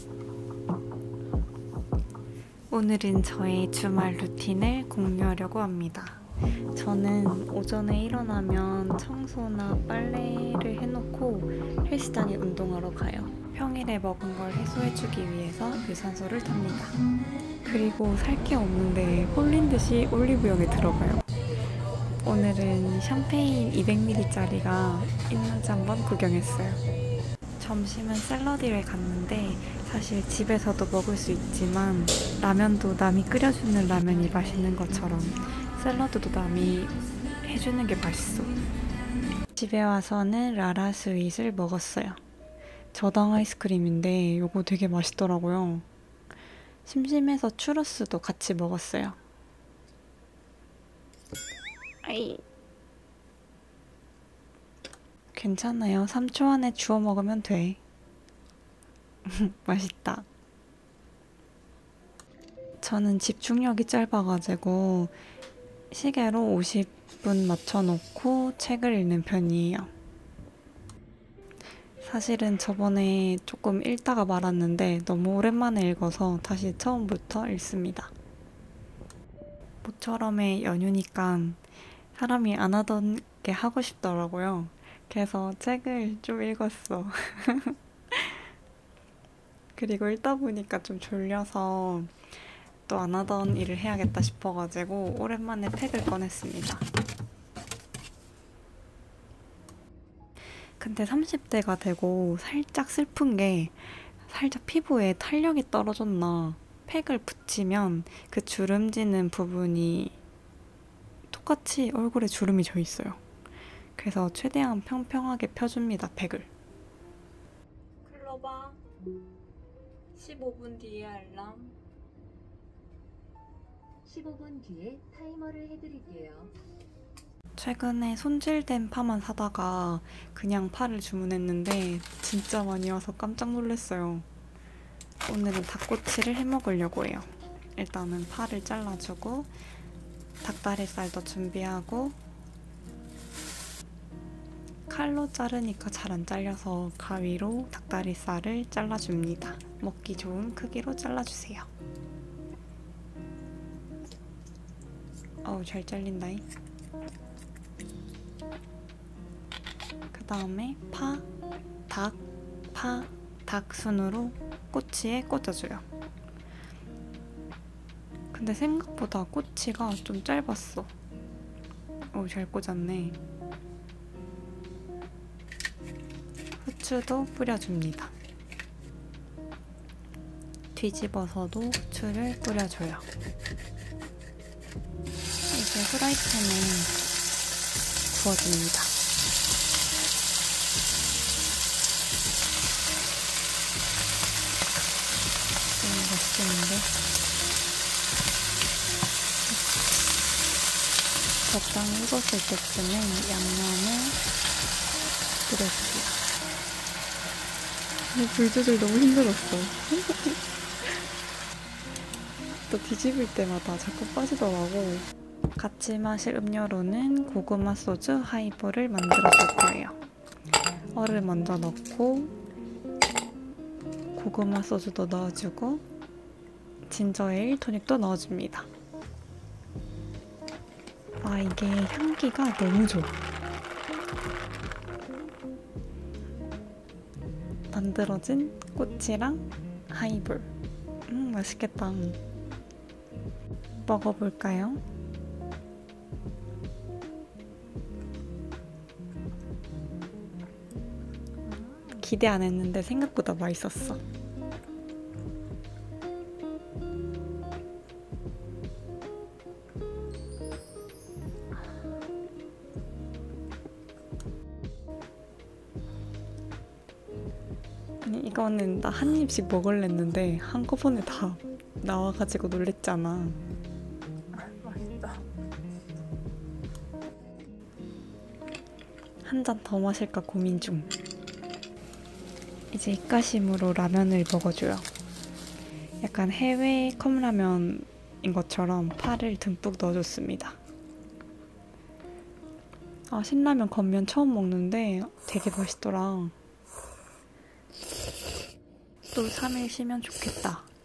오늘은 저의 주말 루틴을 공유하려고 합니다. 저는 오전에 일어나면 청소나 빨래를 해놓고 헬스장에 운동하러 가요. 평일에 먹은 걸 해소해주기 위해서 유산소를 탑니다. 그리고 살 게 없는데 홀린 듯이 올리브영에 들어가요. 오늘은 샴페인 200ml짜리가 있는지 한번 구경했어요. 점심은 샐러디를 갔는데 사실 집에서도 먹을 수 있지만 라면도 남이 끓여주는 라면이 맛있는 것처럼 샐러드도 남이 해주는 게 맛있어. 집에 와서는 라라 스윗을 먹었어요. 저당 아이스크림인데 이거 되게 맛있더라고요. 심심해서 추러스도 같이 먹었어요. 아이. 괜찮아요. 3초 안에 주워 먹으면 돼. 맛있다. 저는 집중력이 짧아가지고 시계로 50분 맞춰놓고 책을 읽는 편이에요. 사실은 저번에 조금 읽다가 말았는데 너무 오랜만에 읽어서 다시 처음부터 읽습니다. 모처럼의 연휴니까 사람이 안 하던 게 하고 싶더라고요. 그래서 책을 좀 읽었어. 그리고 읽다 보니까 좀 졸려서 또 안 하던 일을 해야겠다 싶어가지고 오랜만에 팩을 꺼냈습니다. 근데 30대가 되고 살짝 슬픈 게 살짝 피부에 탄력이 떨어졌나 팩을 붙이면 그 주름지는 부분이 똑같이 얼굴에 주름이 져 있어요. 그래서 최대한 평평하게 펴줍니다, 팩을. 클로바 15분 뒤에 알람. 15분 뒤에 타이머를 해드릴게요. 최근에 손질된 파만 사다가 그냥 파를 주문했는데 진짜 많이 와서 깜짝 놀랐어요. 오늘은 닭꼬치를 해 먹으려고 해요. 일단은 파를 잘라주고 닭다리살도 준비하고 칼로 자르니까 잘 안 잘려서 가위로 닭다리살을 잘라줍니다. 먹기 좋은 크기로 잘라주세요. 어우, 잘 잘린다잉. 그 다음에 닭 순으로 꼬치에 꽂아줘요. 근데 생각보다 꼬치가 좀 짧았어. 어우, 잘 꽂았네. 후추도 뿌려줍니다. 뒤집어서도 후추를 뿌려줘요. 이제 후라이팬에 구워줍니다. 맛있겠는데? 적당히 익었을 때쯤에 양념을 뿌려줍니다. 불 조절 너무 힘들었어. 또 뒤집을 때마다 자꾸 빠지더라고. 같이 마실 음료로는 고구마 소주 하이볼을 만들어 줄 거예요. 얼을 먼저 넣고 고구마 소주도 넣어주고 진저에일 토닉도 넣어줍니다. 아, 이게 향기가 너무 좋아. 만들어진 꼬치랑 하이볼. 맛있겠다. 먹어볼까요? 기대 안 했는데 생각보다 맛있었어. 아니, 이거는 나 한 입씩 먹을랬는데 한꺼번에 다 나와가지고 놀랬잖아. 맛있다. 한 잔 더 마실까 고민 중. 이제 입가심으로 라면을 먹어줘요. 약간 해외 컵라면인 것처럼 파를 듬뿍 넣어줬습니다. 아, 신라면 겉면 처음 먹는데 되게 맛있더라. 또 3일 쉬면 좋겠다.